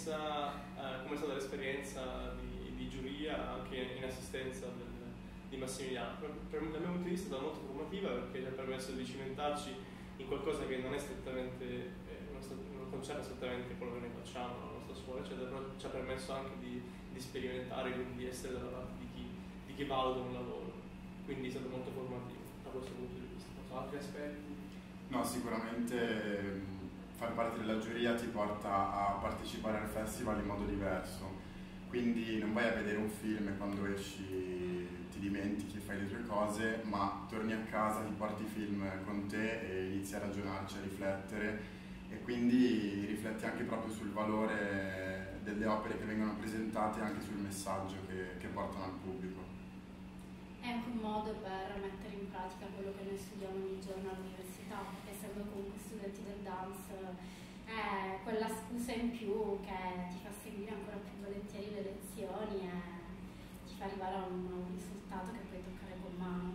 come è stata l'esperienza di giuria anche in assistenza di Massimiliano? Dal mio punto di vista è stata molto formativa, perché ci ha permesso di cimentarci in qualcosa che non è strettamente, non concerne strettamente quello che noi facciamo nella nostra scuola, eccetera, però ci ha permesso anche di sperimentare, quindi di essere dalla parte di chi valuta un lavoro, quindi è stato molto formativo da questo punto di vista. Non so, altri aspetti? No, sicuramente far parte della giuria ti porta a partecipare al festival in modo diverso, quindi non vai a vedere un film e quando esci ti dimentichi, fai le tue cose, ma torni a casa, ti porti i film con te e inizi a ragionarci, a riflettere, e quindi rifletti anche proprio sul valore delle opere che vengono presentate e anche sul messaggio che portano al pubblico. È anche un modo per mettere in pratica quello che noi studiamo ogni giorno all'università, perché essendo comunque studenti del dance è quella scusa in più che ti fa seguire ancora più volentieri le lezioni e ti fa arrivare a un risultato che puoi toccare con mano.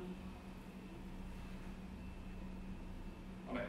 Vabbè,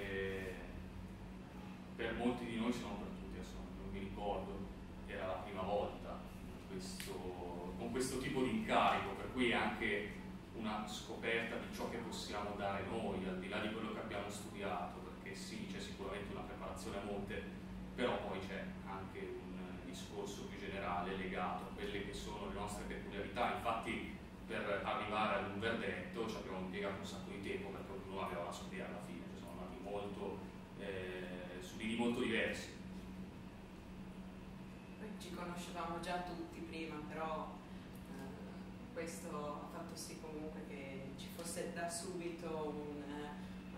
per molti di noi, se non per tutti, adesso non mi ricordo, era la prima volta con questo tipo di incarico, per cui è anche una scoperta di ciò che possiamo dare noi, al di là di quello che abbiamo studiato, perché sì, c'è sicuramente una preparazione a monte, però poi c'è anche un discorso più generale legato a quelle che sono le nostre peculiarità. Infatti per arrivare ad un verdetto ci abbiamo impiegato un sacco di tempo, perché ognuno aveva la sua idea alla fine, sono andati su linee molto diversi. Ci conoscevamo già tutti prima, però questo ha fatto sì comunque che ci fosse da subito una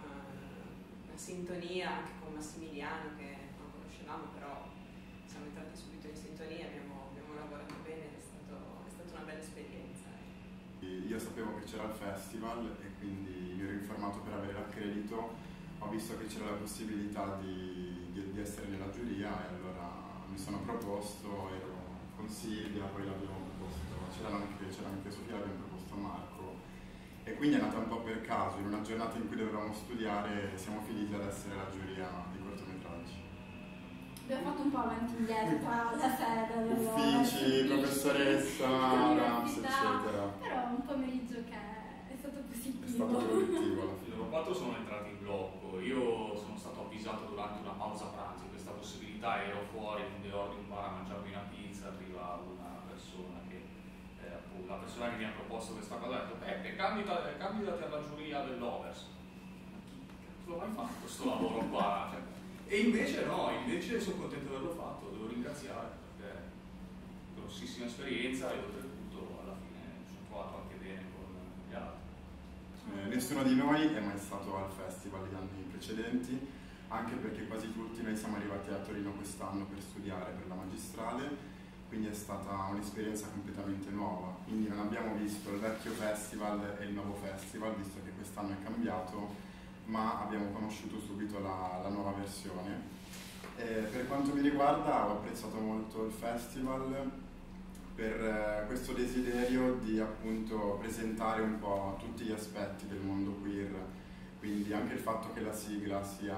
sintonia anche con Massimiliano, che non conoscevamo, però siamo entrati subito in sintonia, abbiamo lavorato bene, è stata una bella esperienza. Io sapevo che c'era il festival e quindi mi ero informato per avere l'accredito, ho visto che c'era la possibilità di essere nella giuria e allora mi sono proposto, ero con Silvia, poi l'abbiamo proposto, c'era anche Sofia, l'abbiamo proposto a Marco, e quindi è nata un po' per caso. In una giornata in cui dovevamo studiare siamo finiti ad essere la giuria di cortometraggi. Abbiamo fatto un po' avanti e indietro tra la sede, uffici, professoressa, RAMS, eccetera. Però un pomeriggio che è stato positivo. È stato produttivo alla fine. Loro quattro sono entrati in blocco, io sono stato avvisato durante una pausa pranzo di questa possibilità, ero fuori in un bar a mangiarmi una pizza, arriva una persona che appunto, la persona che mi ha proposto questa cosa ha detto: Peppe, candidati alla giuria dell'Overs. Ma chi cazzo l'ho mai fatto questo lavoro qua? Cioè, e invece no, invece sono contento di averlo fatto, devo ringraziare, perché grossissima esperienza e oltretutto alla fine mi sono trovato anche bene con gli altri. Nessuno di noi è mai stato al festival gli anni precedenti, anche perché quasi tutti noi siamo arrivati a Torino quest'anno per studiare per la magistrale, quindi è stata un'esperienza completamente nuova. Quindi non abbiamo visto il vecchio festival e il nuovo festival, visto che quest'anno è cambiato, ma abbiamo conosciuto subito la nuova versione. Per quanto mi riguarda, ho apprezzato molto il festival per questo desiderio di appunto presentare un po' tutti gli aspetti del mondo queer, quindi anche il fatto che la sigla sia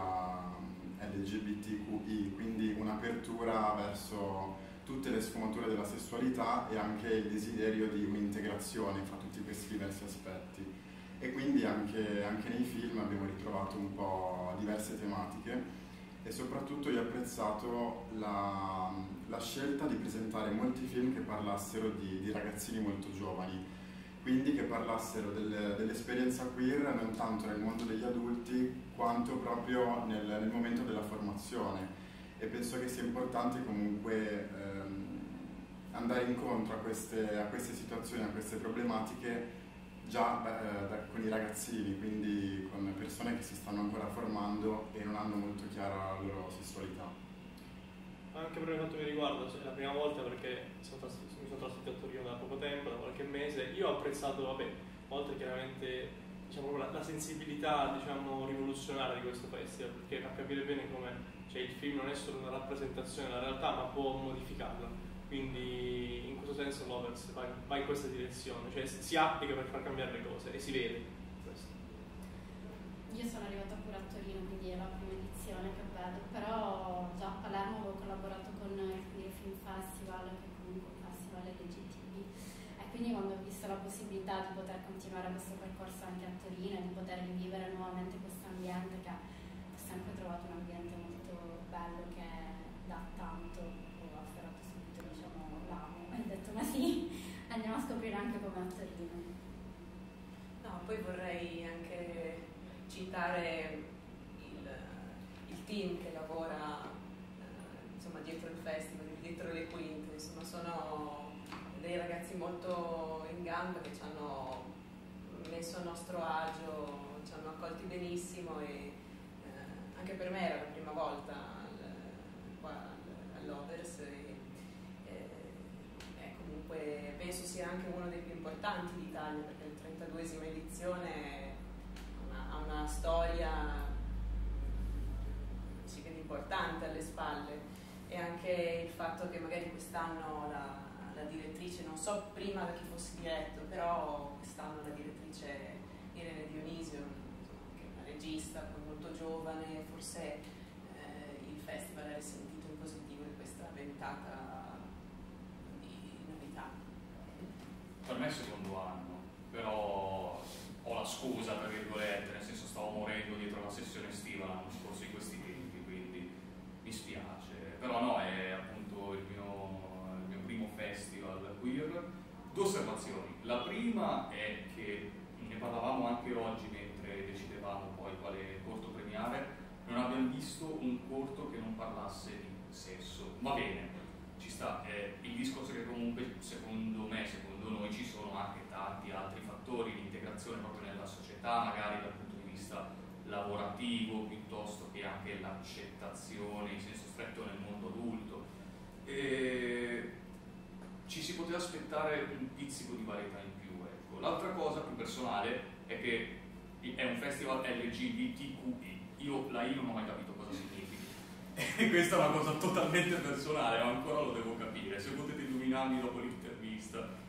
LGBTQI, quindi un'apertura verso tutte le sfumature della sessualità e anche il desiderio di un'integrazione fra tutti questi diversi aspetti. E quindi anche nei film abbiamo ritrovato un po' diverse tematiche e soprattutto io ho apprezzato la scelta di presentare molti film che parlassero di ragazzini molto giovani, quindi che parlassero dell'esperienza queer non tanto nel mondo degli adulti quanto proprio nel momento della formazione, e penso che sia importante comunque andare incontro a queste situazioni, a queste problematiche già con i ragazzini, quindi con persone che si stanno ancora formando e non hanno molto chiara la loro sessualità. Anche per quanto mi riguarda, cioè, è la prima volta perché mi sono trasferito a Torino da poco tempo, da qualche mese. Io ho apprezzato, vabbè, oltre chiaramente diciamo, la sensibilità diciamo, rivoluzionaria di questo festival, perché a capire bene come cioè, il film non è solo una rappresentazione della realtà, ma può modificarla. Quindi in questo senso l'Overs va in questa direzione, cioè si applica per far cambiare le cose e si vede questo. Io sono arrivata pure a Torino, quindi è la prima edizione che vedo, però già a Palermo avevo collaborato con alcuni Film Festival, che è comunque un festival LGTB, e quindi quando ho visto la possibilità di poter continuare questo percorso anche a Torino e di poter rivivere nuovamente questo ambiente, che ho sempre trovato un ambiente molto bello, che dà tanto, ho afferrato subito, diciamo, l'amo e ho detto ma sì, andiamo a scoprire anche come a Torino. No, poi vorrei anche citare il team che lavora insomma, dietro il festival, dietro le quinte. Insomma, sono dei ragazzi molto in gamba che ci hanno messo a nostro agio, ci hanno accolti benissimo e anche per me era la prima volta qua all'Overs e comunque penso sia anche uno dei più importanti d'Italia, perché la 32esima edizione ha una storia sì che importante alle spalle, e anche il fatto che magari quest'anno la direttrice, non so prima da chi fosse diretto, però quest'anno la direttrice Irene Dionisio, che è una regista molto giovane, forse il festival ha risentito in positivo di questa ventata di novità. Per me è il secondo anno, però ho la scusa, tra virgolette, nel senso stavo morendo dietro la sessione estiva l'anno scorso in questi tempi, quindi mi spiace. Però no, è appunto il mio primo festival queer. Due osservazioni. La prima è che ne parlavamo anche oggi mentre decidevamo poi quale corto premiare, non abbiamo visto un corto che non parlasse di sesso. Va bene, ci sta. Il discorso è che comunque secondo noi ci sono anche tanti altri fattori di integrazione proprio nella società, magari dal punto di vista lavorativo piuttosto che anche l'accettazione in senso stretto nel mondo adulto. Ci si poteva aspettare un pizzico di varietà in più, ecco. L'altra cosa più personale è che è un festival LGBTQI. La I non ho mai capito cosa significa. E questa è una cosa totalmente personale, ma ancora lo devo capire. Se potete illuminarmi dopo l'intervista